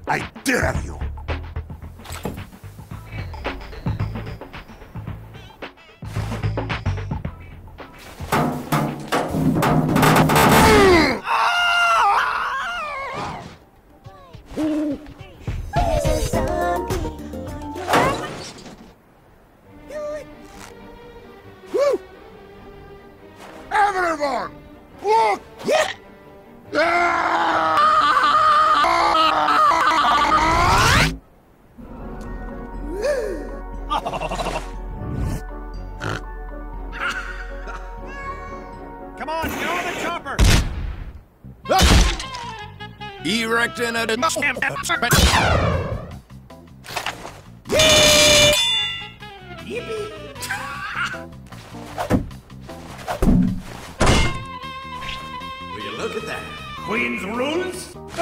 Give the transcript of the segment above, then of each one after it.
I dare you! Everyone! Look! Come on, get on the chopper! Erecting a... Yippee! Will you look at that? Queen's rules?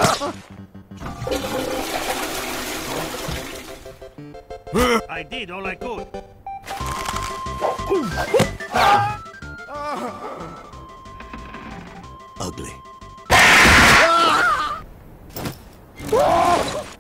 I did all I could. Ugly.